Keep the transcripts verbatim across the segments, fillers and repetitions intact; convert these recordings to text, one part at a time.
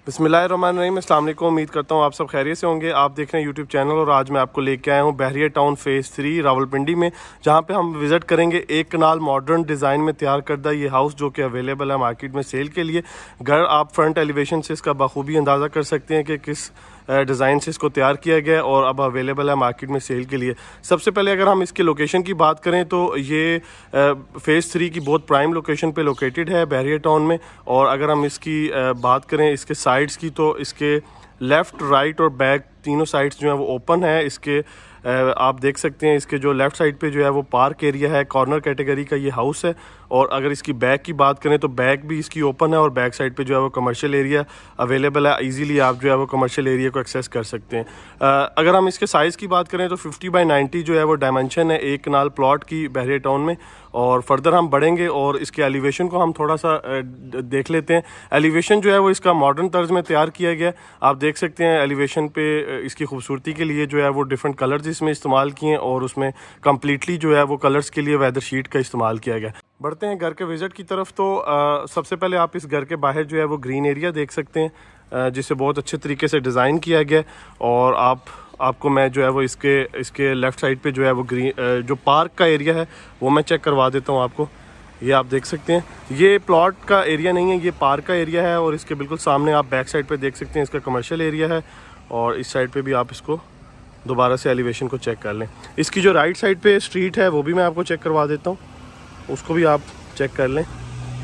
बिस्मिल्लाहिर्रहमानिर्रहीम, अस्सलाम वालेकुम। उम्मीद करता हूँ आप सब खैरियत से होंगे। आप देख रहे हैं यूट्यूब चैनल और आज मैं आपको लेके आया हूँ Bahria town phase three Rawalpindi में, जहाँ पे हम विज़िट करेंगे एक कनाल मॉडर्न डिज़ाइन में तैयार करदा ये हाउस जो कि अवेलेबल है मार्केट में सेल के लिए। घर आप फ्रंट एलिवेशन से इसका बखूबी अंदाज़ा कर सकते हैं कि किस डिज़ाइन से इसको तैयार किया गया है और अब अवेलेबल है मार्केट में सेल के लिए। सबसे पहले अगर हम इसके लोकेशन की बात करें तो ये फेज़ थ्री की बहुत प्राइम लोकेशन पे लोकेटेड है बहरिया टाउन में। और अगर हम इसकी बात करें इसके साइड्स की तो इसके लेफ़्ट, राइट और बैक तीनों साइड्स जो है वो ओपन है। इसके आप देख सकते हैं इसके जो लेफ़्ट साइड पे जो है वो पार्क एरिया है, कॉर्नर कैटेगरी का ये हाउस है। और अगर इसकी बैक की बात करें तो बैक भी इसकी ओपन है और बैक साइड पे जो है वो कमर्शियल एरिया अवेलेबल है। इजीली आप जो है वो कमर्शियल एरिया को एक्सेस कर सकते हैं। अगर हम इसके साइज़ की बात करें तो फिफ्टी बाई नाइन्टी जो है वो डायमेंशन है एक कनाल प्लॉट की बहरिया टाउन में। और फर्दर हम बढ़ेंगे और इसके एलिवेशन को हम थोड़ा सा देख लेते हैं। एलिवेशन जो है वो इसका मॉडर्न तर्ज में तैयार किया गया। आप देख सकते हैं एलिवेशन पे इसकी खूबसूरती के लिए जो है वो डिफरेंट कलर्स इसमें इस्तेमाल किए और उसमें कम्प्लीटली जो है वो कलर्स के लिए वेदर शीट का इस्तेमाल किया गया। बढ़ते हैं घर के विज़िट की तरफ तो आ, सबसे पहले आप इस घर के बाहर जो है वो ग्रीन एरिया देख सकते हैं जिसे बहुत अच्छे तरीके से डिज़ाइन किया गया। और आप आपको मैं जो है वो इसके इसके लेफ़्ट साइड पे जो है वो ग्रीन जो पार्क का एरिया है वो मैं चेक करवा देता हूँ आपको। ये आप देख सकते हैं ये प्लॉट का एरिया नहीं है, ये पार्क का एरिया है। और इसके बिल्कुल सामने आप बैक साइड पे देख सकते हैं इसका कमर्शियल एरिया है। और इस साइड पे भी आप इसको दोबारा से एलिवेशन को चेक कर लें। इसकी जो राइट साइड पे स्ट्रीट है वो भी मैं आपको चेक करवा देता हूँ, उसको भी आप चेक कर लें।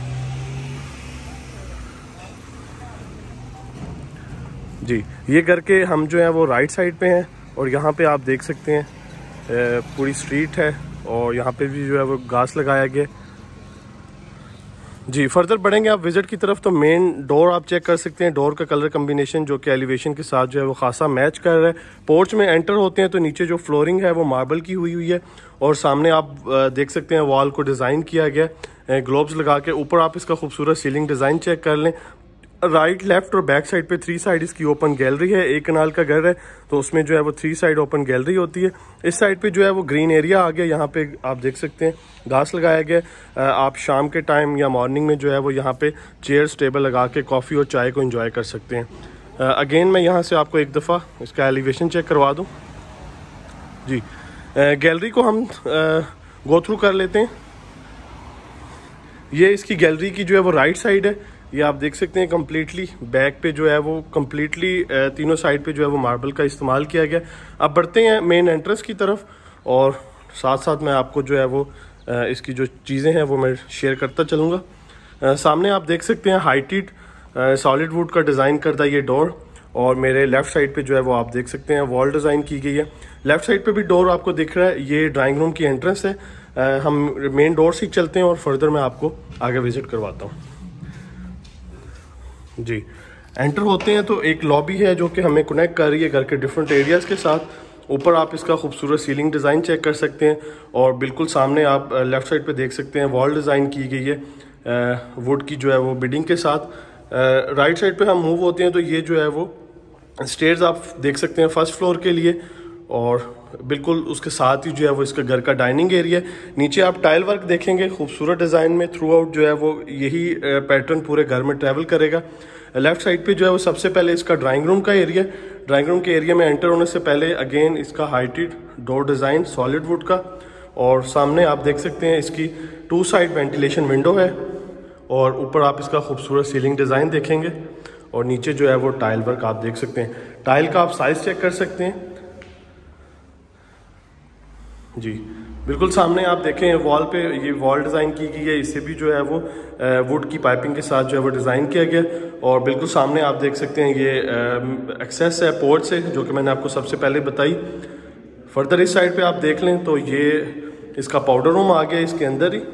जी, ये घर के हम जो है वो राइट साइड पे हैं और यहाँ पे आप देख सकते हैं पूरी स्ट्रीट है और यहाँ पे भी जो है वो घास लगाया गया। जी, फर्दर बढ़ेंगे आप विज़िट की तरफ तो मेन डोर आप चेक कर सकते हैं। डोर का कलर कम्बिनेशन जो कि एलिवेशन के साथ जो है वो खासा मैच कर रहा है। पोर्च में एंटर होते हैं तो नीचे जो फ्लोरिंग है वो मार्बल की हुई हुई है और सामने आप देख सकते हैं वॉल को डिज़ाइन किया गया ग्लोब्स लगा के। ऊपर आप इसका खूबसूरत सीलिंग डिज़ाइन चेक कर लें। राइट, लेफ्ट और बैक साइड पे थ्री साइड इसकी ओपन गैलरी है। एक कनाल का घर है तो उसमें जो है वो थ्री साइड ओपन गैलरी होती है। इस साइड पे जो है वो ग्रीन एरिया आ गया, यहाँ पे आप देख सकते हैं घास लगाया गया। आप शाम के टाइम या मॉर्निंग में जो है वो यहाँ पे चेयर्स टेबल लगा के कॉफ़ी और चाय को एंजॉय कर सकते हैं। अगेन मैं यहाँ से आपको एक दफ़ा इसका एलिवेशन चेक करवा दूँ। जी, गैलरी को हम गो थ्रू कर लेते हैं। ये इसकी गैलरी की जो है वो राइट साइड है। ये आप देख सकते हैं कम्प्लीटली बैक पे जो है वो कम्प्लीटली तीनों साइड पे जो है वो मार्बल का इस्तेमाल किया गया। अब बढ़ते हैं मेन एंट्रेंस की तरफ और साथ साथ मैं आपको जो है वो इसकी जो चीज़ें हैं वो मैं शेयर करता चलूँगा। सामने आप देख सकते हैं हाइटेड सॉलिड वुड का डिज़ाइन करता ये डोर। और मेरे लेफ़्ट साइड पे जो है वो आप देख सकते हैं वॉल डिज़ाइन की गई है। लेफ़्ट साइड पे भी डोर आपको दिख रहा है, ये ड्राइंग रूम की एंट्रेंस है। आ, हम मेन डोर से चलते हैं और फर्दर मैं आपको आगे विजिट करवाता हूँ। जी, एंटर होते हैं तो एक लॉबी है जो कि हमें कनेक्ट कर रही है घर के डिफरेंट एरियाज़ के साथ। ऊपर आप इसका खूबसूरत सीलिंग डिज़ाइन चेक कर सकते हैं और बिल्कुल सामने आप लेफ़्ट साइड पे देख सकते हैं वॉल डिज़ाइन की गई है वुड की जो है वो बिडिंग के साथ। राइट साइड पे हम मूव होते हैं तो ये जो है वो स्टेयर्स आप देख सकते हैं फर्स्ट फ्लोर के लिए और बिल्कुल उसके साथ ही जो है वो इसका घर का डाइनिंग एरिया। नीचे आप टाइल वर्क देखेंगे खूबसूरत डिज़ाइन में, थ्रू आउट जो है वो यही पैटर्न पूरे घर में ट्रैवल करेगा। लेफ्ट साइड पे जो है वो सबसे पहले इसका ड्राइंग रूम का एरिया। ड्राइंग रूम के एरिया में एंटर होने से पहले अगेन इसका heighted door design solid wood का। और सामने आप देख सकते हैं इसकी टू साइड वेंटिलेशन विंडो है और ऊपर आप इसका खूबसूरत सीलिंग डिज़ाइन देखेंगे और नीचे जो है वो टाइल वर्क आप देख सकते हैं। टाइल का आप साइज चेक कर सकते हैं। जी, बिल्कुल सामने आप देखें वॉल पे ये वॉल डिज़ाइन की गई है, इससे भी जो है वो वुड की पाइपिंग के साथ जो है वो डिज़ाइन किया गया। और बिल्कुल सामने आप देख सकते हैं ये एक्सेस है पोर्ट से जो कि मैंने आपको सबसे पहले बताई। फर्दर इस साइड पे आप देख लें तो ये इसका पाउडर रूम आ गया इसके अंदर ही।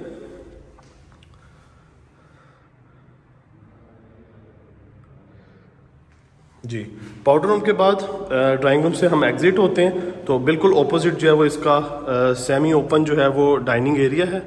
जी, पाउडर रूम के बाद ड्राइंग रूम से हम एग्जिट होते हैं तो बिल्कुल ऑपोजिट जो है वो इसका सेमी ओपन जो है वो डाइनिंग एरिया है।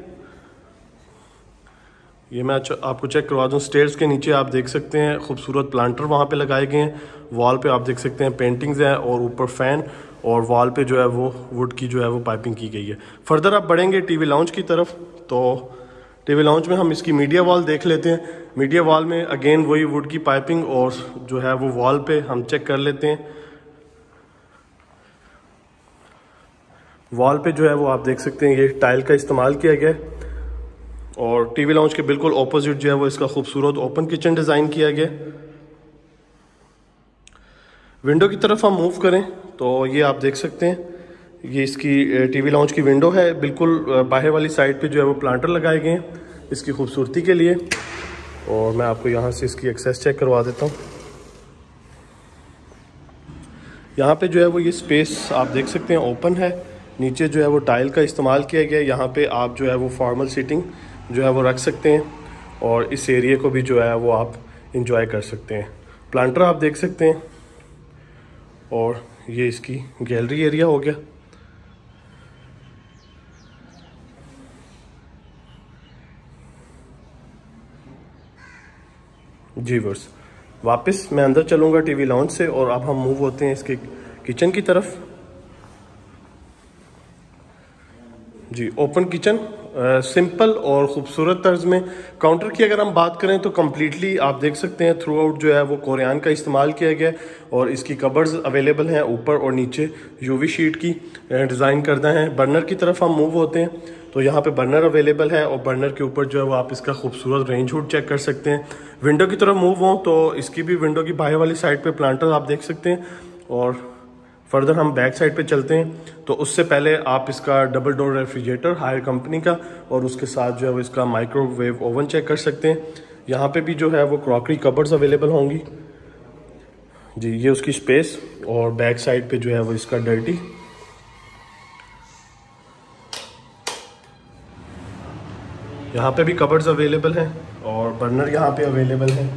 ये मैं आपको चेक करवा दूँ। स्टेयर्स के नीचे आप देख सकते हैं खूबसूरत प्लांटर वहाँ पे लगाए गए हैं। वॉल पे आप देख सकते हैं पेंटिंग्स हैं और ऊपर फैन और वॉल पे जो है वो वुड की जो है वो पाइपिंग की गई है। फर्दर आप बढ़ेंगे टीवी लाउंज की तरफ तो टीवी लाउंज में हम इसकी मीडिया वॉल देख लेते हैं। मीडिया वॉल में अगेन वही वुड की पाइपिंग और जो है वो वॉल पे हम चेक कर लेते हैं। वॉल पे जो है वो आप देख सकते हैं ये टाइल का इस्तेमाल किया गया है और टीवी लाउंज के बिल्कुल ऑपोजिट जो है वो इसका खूबसूरत ओपन किचन डिज़ाइन किया गया। विंडो की तरफ हम मूव करें तो ये आप देख सकते हैं ये इसकी टीवी लाउंज की विंडो है। बिल्कुल बाहर वाली साइड पे जो है वो प्लांटर लगाए गए हैं इसकी खूबसूरती के लिए और मैं आपको यहाँ से इसकी एक्सेस चेक करवा देता हूँ। यहाँ पे जो है वो ये स्पेस आप देख सकते हैं ओपन है। नीचे जो है वो टाइल का इस्तेमाल किया गया है। यहाँ पे आप जो है वो फॉर्मल सीटिंग जो है वो रख सकते हैं और इस एरिया को भी जो है वो आप इंजॉय कर सकते हैं। प्लांटर आप देख सकते हैं और ये इसकी गैलरी एरिया हो गया। जी वर्स वापस मैं अंदर चलूँगा टीवी लाउंज से और अब हम मूव होते हैं इसके किचन की तरफ। जी ओपन किचन सिंपल और ख़ूबसूरत तर्ज में। काउंटर की अगर हम बात करें तो कम्प्लीटली आप देख सकते हैं थ्रू आउट जो है वो कोरियान का इस्तेमाल किया गया और इसकी कबर्ड्स अवेलेबल हैं ऊपर और नीचे यूवी शीट की डिज़ाइन करना है। बर्नर की तरफ हम मूव होते हैं तो यहाँ पे बर्नर अवेलेबल है और बर्नर के ऊपर जो है वो आप इसका खूबसूरत रेंज हुड चेक कर सकते हैं। विंडो की तरफ मूव हो तो इसकी भी विंडो की बाहर वाली साइड पे प्लांटर आप देख सकते हैं और फर्दर हम बैक साइड पे चलते हैं तो उससे पहले आप इसका double door refrigerator Haier company का और उसके साथ जो है वो इसका माइक्रोवेव ओवन चेक कर सकते हैं। यहाँ पे भी जो है वो क्रॉकरी कबर्ड्स अवेलेबल होंगी। जी ये उसकी स्पेस और बैक साइड पे जो है वो इसका डर्टी। यहाँ पे भी कबर्ड्स अवेलेबल हैं और बर्नर यहाँ पे अवेलेबल है।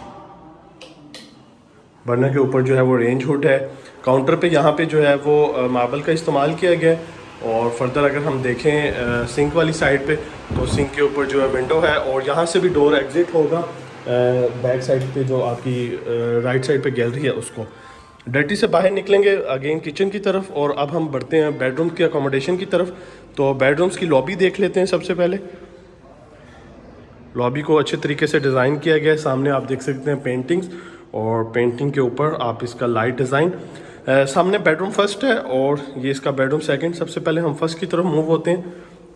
बर्नर के ऊपर जो है वो रेंज हुड है। काउंटर पे यहाँ पे जो है वो मार्बल का इस्तेमाल किया गया है और फर्दर अगर हम देखें सिंक वाली साइड पे तो सिंक के ऊपर जो है विंडो है और यहाँ से भी डोर एग्जिट होगा बैक साइड पे जो आपकी राइट साइड पे गैलरी है उसको। डर्टी से बाहर निकलेंगे अगेन किचन की तरफ और अब हम बढ़ते हैं बेडरूम की अकोमोडेशन की तरफ। तो बेडरूम्स की लॉबी देख लेते हैं। सबसे पहले लॉबी को अच्छे तरीके से डिज़ाइन किया गया है। सामने आप देख सकते हैं पेंटिंग्स और पेंटिंग के ऊपर आप इसका लाइट डिज़ाइन। Uh, सामने बेडरूम फर्स्ट है और ये इसका बेडरूम सेकंड। सबसे पहले हम फर्स्ट की तरफ मूव होते हैं।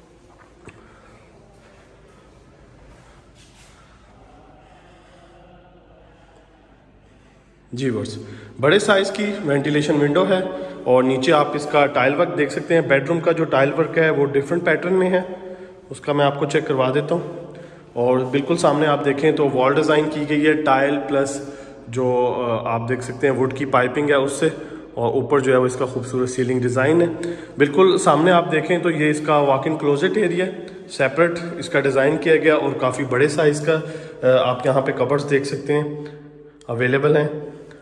जी वर्स बड़े साइज की वेंटिलेशन विंडो है और नीचे आप इसका टाइल वर्क देख सकते हैं। बेडरूम का जो टाइल वर्क है वो डिफरेंट पैटर्न में है, उसका मैं आपको चेक करवा देता हूँ। और बिल्कुल सामने आप देखें तो वॉल डिज़ाइन की गई है टाइल प्लस जो आप देख सकते हैं वुड की पाइपिंग है उससे, और ऊपर जो है वो इसका खूबसूरत सीलिंग डिज़ाइन है। बिल्कुल सामने आप देखें तो ये इसका walk in closet area separate इसका डिज़ाइन किया गया और काफ़ी बड़े साइज़ का आप यहाँ पे कबर्ड्स देख सकते हैं अवेलेबल हैं।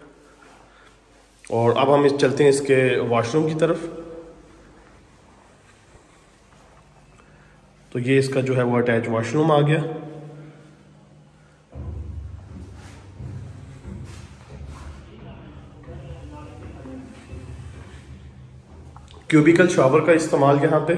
और अब हम इस चलते हैं इसके वॉशरूम की तरफ। तो ये इसका जो है वो अटैच वॉशरूम आ गया। क्यूबिकल शॉवर का इस्तेमाल यहाँ पे।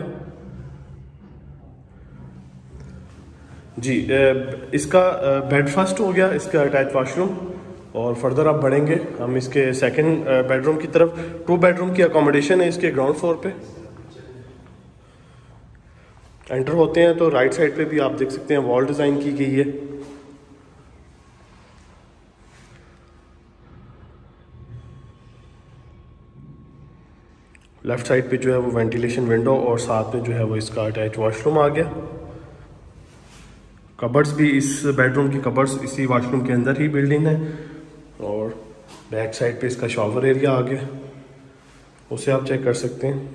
जी इसका बेड फर्स्ट हो गया, इसका अटैच वॉशरूम। और फर्दर आप बढ़ेंगे हम इसके सेकंड बेडरूम की तरफ। टू बेडरूम की अकोमोडेशन है इसके ग्राउंड फ्लोर पे। एंटर होते हैं तो राइट साइड पे भी आप देख सकते हैं वॉल डिज़ाइन की गई है। लेफ्ट साइड पे जो है वो वेंटिलेशन विंडो और साथ में जो है वो इसका अटैच वॉशरूम आ गया। कबर्ड्स भी इस बेडरूम की कबर्ड्स इसी वॉशरूम के अंदर ही बिल्डिंग है। और बैक साइड पे इसका शॉवर एरिया आ गया, उसे आप चेक कर सकते हैं।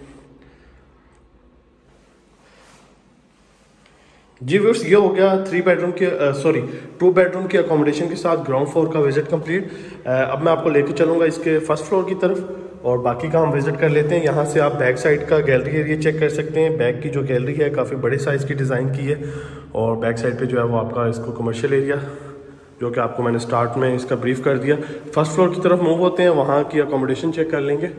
जी व्यूअर्स ये हो गया थ्री बेडरूम के सॉरी टू बेडरूम की अकोमोडेशन के साथ ग्राउंड फ्लोर का विजिट कंप्लीट। अब मैं आपको लेके चलूँगा इसके फर्स्ट फ्लोर की तरफ और बाकी का हम विजिट कर लेते हैं। यहाँ से आप बैक साइड का गैलरी एरिया चेक कर सकते हैं। बैक की जो गैलरी है काफ़ी बड़े साइज़ की डिज़ाइन की है और बैक साइड पे जो है वो आपका इसको कमर्शियल एरिया जो कि आपको मैंने स्टार्ट में इसका ब्रीफ कर दिया। फर्स्ट फ्लोर की तरफ मूव होते हैं, वहाँ की अकोमोडेशन चेक कर लेंगे।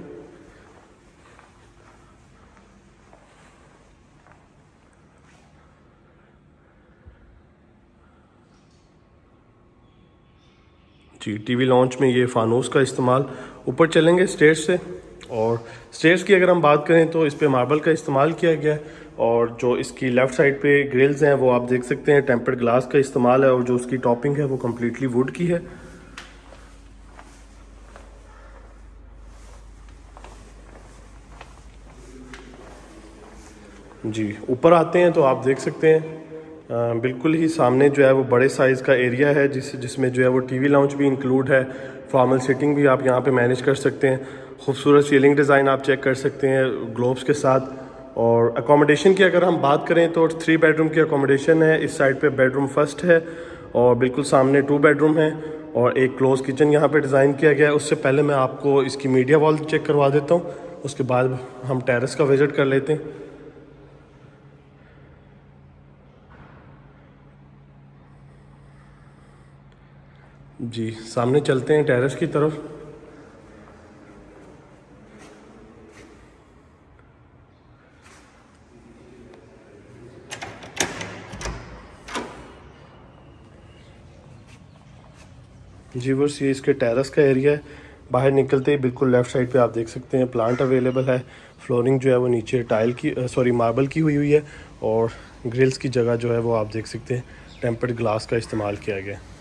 जी, टीवी लॉन्च में ये फानूस का इस्तेमाल। ऊपर चलेंगे स्टेयर्स से, और स्टेयर्स की अगर हम बात करें तो इस पे मार्बल का इस्तेमाल किया गया है, और जो इसकी लेफ़्ट साइड पे ग्रिल्स हैं वो आप देख सकते हैं टेम्पर्ड ग्लास का इस्तेमाल है, और जो उसकी टॉपिंग है वो कम्प्लीटली वुड की है। जी, ऊपर आते हैं तो आप देख सकते हैं आ, बिल्कुल ही सामने जो है वो बड़े साइज़ का एरिया है, जिस जिसमें जो है वो टीवी लाउंज भी इंक्लूड है। फॉर्मल सीटिंग भी आप यहाँ पे मैनेज कर सकते हैं। खूबसूरत सीलिंग डिज़ाइन आप चेक कर सकते हैं ग्लोब्स के साथ। और अकोमोडेशन की अगर हम बात करें तो थ्री बेडरूम की अकोमोडेशन है। इस साइड पे बेडरूम फर्स्ट है, और बिल्कुल सामने टू बेडरूम है, और एक क्लोज किचन यहाँ पे डिज़ाइन किया गया है। उससे पहले मैं आपको इसकी मीडिया वॉल चेक करवा देता हूँ, उसके बाद हम टेरेस का विज़िट कर लेते हैं। जी, सामने चलते हैं टेरेस की तरफ। जी बस ये इसके टेरेस का एरिया है। बाहर निकलते ही बिल्कुल लेफ़्ट साइड पे आप देख सकते हैं प्लांट अवेलेबल है। फ्लोरिंग जो है वो नीचे टाइल की सॉरी मार्बल की हुई हुई है, और ग्रिल्स की जगह जो है वो आप देख सकते हैं टेम्पर्ड ग्लास का इस्तेमाल किया गया है।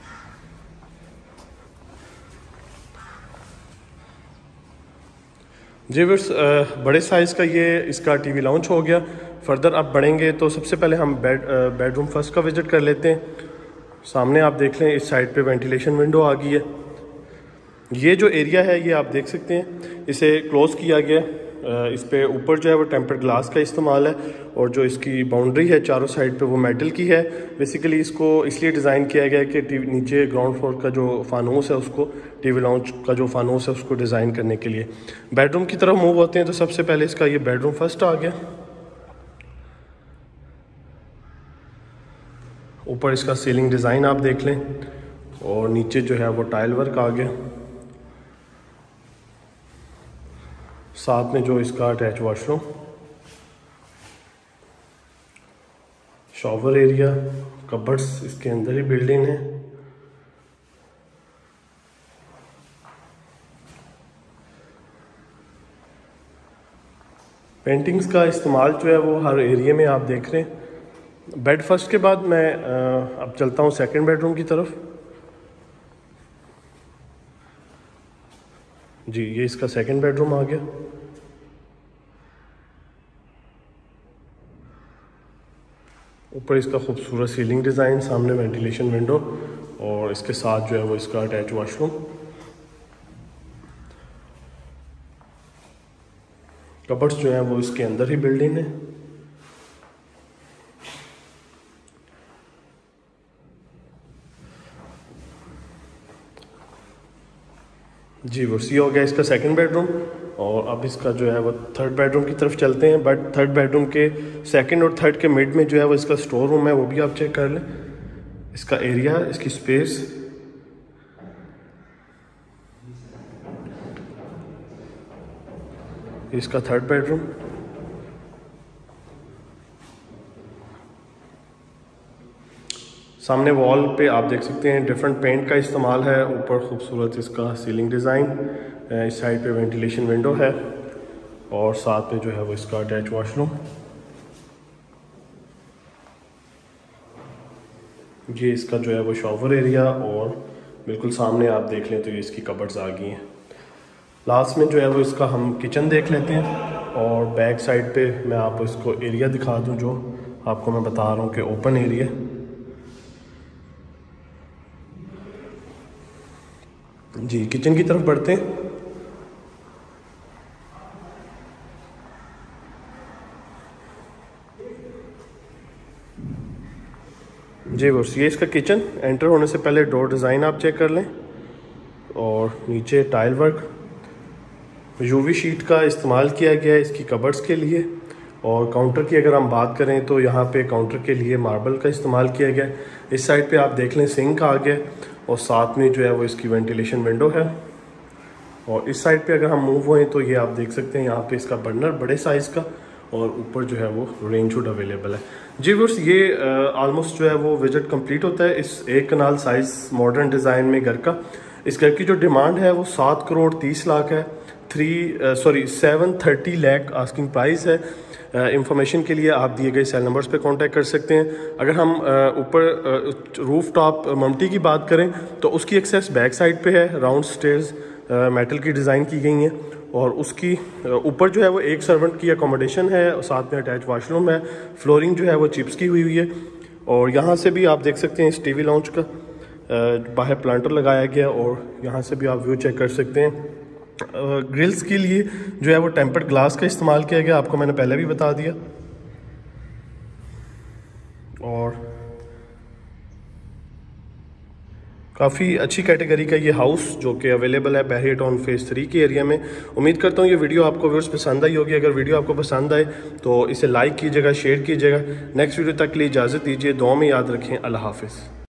जी बस बड़े साइज़ का ये इसका टीवी लॉन्च हो गया। फर्दर आप बढ़ेंगे तो सबसे पहले हम बेड बेडरूम फर्स्ट का विज़िट कर लेते हैं। सामने आप देख लें इस साइड पे वेंटिलेशन विंडो आ गई है। ये जो एरिया है ये आप देख सकते हैं, इसे क्लोज़ किया गया। इस पे ऊपर जो है वो टेम्पर्ड ग्लास का इस्तेमाल है, और जो इसकी बाउंड्री है चारों साइड पे वो मेटल की है। बेसिकली इसको इसलिए डिज़ाइन किया गया है कि टीवी नीचे ग्राउंड फ्लोर का जो फानूस है उसको, टीवी लाउंज का जो फानूस है उसको डिज़ाइन करने के लिए। बेडरूम की तरफ मूव होते हैं तो सबसे पहले इसका ये बेडरूम फर्स्ट आ गया। ऊपर इसका सीलिंग डिज़ाइन आप देख लें, और नीचे जो है वो टाइल वर्क आ गया। साथ में जो इसका attach washroom, shower area, cupboards इसके अंदर ही बिल्डिंग है। पेंटिंग्स का इस्तेमाल जो है वो हर एरिया में आप देख रहे हैं। बेड फर्स्ट के बाद मैं अब चलता हूँ सेकंड बेडरूम की तरफ। जी, ये इसका सेकंड बेडरूम आ गया। ऊपर इसका खूबसूरत सीलिंग डिज़ाइन, सामने वेंटिलेशन विंडो, और इसके साथ जो है वो इसका अटैच वॉशरूम। कबर्ड्स जो है वो इसके अंदर ही बिल्डिंग है। जी बस ये हो गया इसका सेकंड बेडरूम, और अब इसका जो है वो थर्ड बेडरूम की तरफ चलते हैं। बट थर्ड बेडरूम के सेकंड और थर्ड के मिड में जो है वो इसका स्टोर रूम है, वो भी आप चेक कर लें। इसका एरिया, इसकी स्पेस, इसका थर्ड बेडरूम। सामने वॉल पे आप देख सकते हैं डिफरेंट पेंट का इस्तेमाल है। ऊपर खूबसूरत इसका सीलिंग डिज़ाइन, इस साइड पे वेंटिलेशन विंडो है, और साथ में जो है वो इसका अटैच वॉशरूम। ये इसका जो है वो शॉवर एरिया, और बिल्कुल सामने आप देख लें तो ये इसकी कबर्ड्स आ गई हैं। लास्ट में जो है वो इसका हम किचन देख लेते हैं, और बैक साइड पे मैं आपको इसको एरिया दिखा दूं जो आपको मैं बता रहा हूँ कि ओपन एरिया। जी, किचन की तरफ बढ़ते हैं। जी बस ये इसका किचन। एंटर होने से पहले डोर डिज़ाइन आप चेक कर लें, और नीचे टाइल वर्क, यूवी शीट का इस्तेमाल किया गया है इसकी कबर्ड्स के लिए। और काउंटर की अगर हम बात करें तो यहाँ पे काउंटर के लिए मार्बल का इस्तेमाल किया गया है। इस साइड पे आप देख लें सिंक आ गया, और साथ में जो है वो इसकी वेंटिलेशन विंडो है। और इस साइड पे अगर हम मूव हुए तो ये आप देख सकते हैं यहाँ पे इसका बर्नर बड़े साइज़ का, और ऊपर जो है वो रेंज हुड अवेलेबल है। जी व्यूअर्स, ये ऑलमोस्ट जो है वो विजिट कंप्लीट होता है इस एक कनाल साइज मॉडर्न डिज़ाइन में घर का। इस घर की जो डिमांड है वो सात करोड़ तीस लाख है। Three sorry seven thirty lakh asking price है। इंफॉर्मेशन uh, के लिए आप दिए गए सेल नंबर्स पे कांटेक्ट कर सकते हैं। अगर हम ऊपर रूफ टॉप ममटी की बात करें तो उसकी एक्सेस बैक साइड पे है। राउंड स्टेयर्स मेटल की डिज़ाइन की गई हैं और उसकी ऊपर जो है वो एक सर्वेंट की अकोमोडेशन है और साथ में अटैच वॉशरूम है। फ्लोरिंग जो है वो चिप्स की हुई हुई है और यहाँ से भी आप देख सकते हैं इस टीवी लॉन्च का बाहर प्लांटर लगाया गया और यहाँ से भी आप व्यू चेक कर सकते हैं। ग्रिल्स के लिए जो है वो टेम्पर्ड ग्लास का इस्तेमाल किया गया, आपको मैंने पहले भी बता दिया। और काफ़ी अच्छी कैटेगरी का ये हाउस जो कि अवेलेबल है बहरिया टाउन फेज़ थ्री के एरिया में। उम्मीद करता हूँ ये वीडियो आपको व्यूअर्स पसंद आई होगी। अगर वीडियो आपको पसंद आए तो इसे लाइक कीजिएगा, शेयर कीजिएगा। नेक्स्ट वीडियो तक के लिए इजाज़त दीजिए। दुआ में याद रखें। अल्लाह हाफिज़।